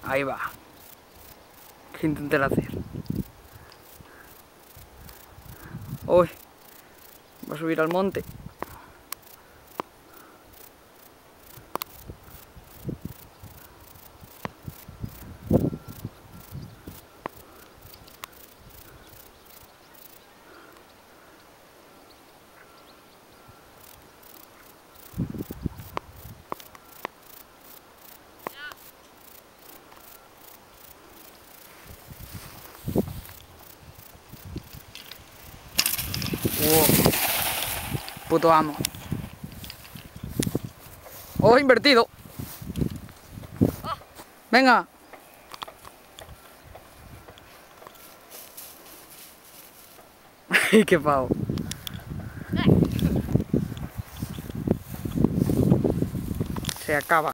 Ahí va. ¿Qué intenté hacer? Uy, va a subir al monte. Wow. Puto amo. Oh, invertido. Venga. Qué pavo. Se acaba.